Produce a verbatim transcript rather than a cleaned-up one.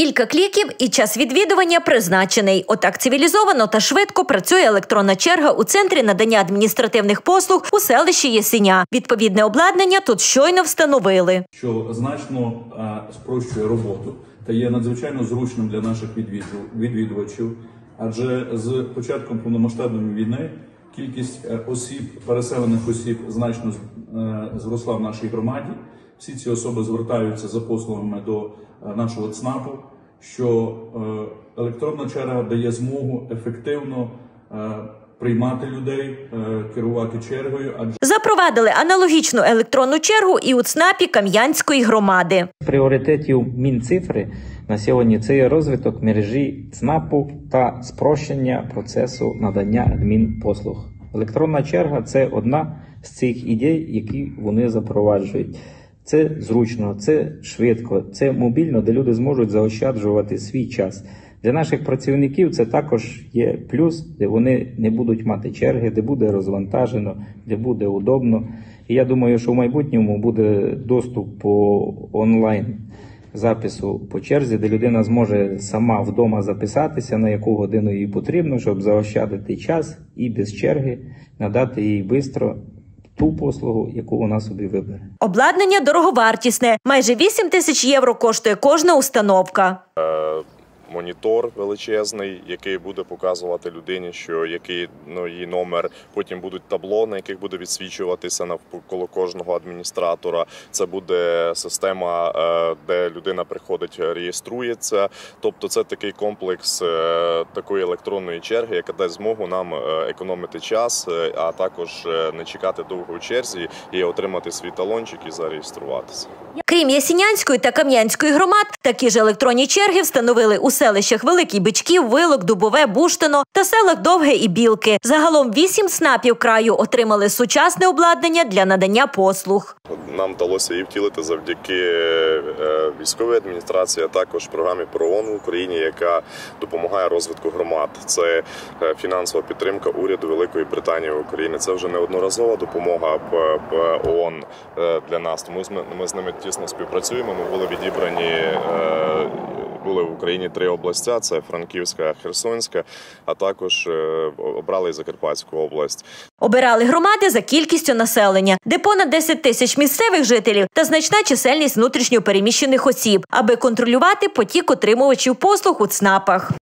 Кілька кліків і час відвідування призначений. Отак цивілізовано та швидко працює електронна черга у центрі надання адміністративних послуг у селищі Ясеня. Відповідне обладнання тут щойно встановили. Що значно а, спрощує роботу та є надзвичайно зручним для наших відвідувачів, адже з початком повномасштабної війни кількість осіб, переселених осіб значно зросла в нашій громаді. Всі ці особи звертаються за послугами до нашого ЦНАПу, що електронна черга дає змогу ефективно приймати людей, керувати чергою. Адже запровадили аналогічну електронну чергу і у ЦНАПі Кам'янської громади. Пріоритетів Мінцифри на сьогодні це є розвиток мережі ЦНАПу та спрощення процесу надання адмінпослуг. Електронна черга – це одна з цих ідей, які вони запроваджують. Це зручно, це швидко, це мобільно, де люди зможуть заощаджувати свій час. Для наших працівників це також є плюс, де вони не будуть мати черги, де буде розвантажено, де буде удобно. І я думаю, що в майбутньому буде доступ по онлайн запису по черзі, де людина зможе сама вдома записатися, на яку годину їй потрібно, щоб заощадити час і без черги надати їй швидко ту послугу, яку вона собі вибере. Обладнання дороговартісне. Майже вісім тисяч євро коштує кожна установка. Монітор величезний, який буде показувати людині, що який ну, її номер. Потім будуть табло, на яких буде відсвічуватися навколо кожного адміністратора. Це буде система, де людина приходить, реєструється. Тобто це такий комплекс такої електронної черги, яка дасть змогу нам економити час, а також не чекати довго в черзі і отримати свій талончик і зареєструватися. Крім Ясенянської та Кам'янської громад, такі ж електронні черги встановили у селищах Великий Бичків, Вилок, Дубове, Буштино та селах Довге і Білки. Загалом вісім ЦНАПів краю отримали сучасне обладнання для надання послуг. Нам вдалося її втілити завдяки військовій адміністрації, а також програмі ПРООН в Україні, яка допомагає розвитку громад. Це фінансова підтримка уряду Великої Британії в Україні. Це вже неодноразова допомога ООН для нас, тому ми з ними тісно співпрацюємо. Ми були відібрані, були в Україні три області, це Франківська, Херсонська, а також обрали і Закарпатську область. Обирали громади за кількістю населення, де понад десять тисяч місцевих жителів та значна чисельність внутрішньо переміщених осіб, аби контролювати потік отримувачів послуг у ЦНАПах.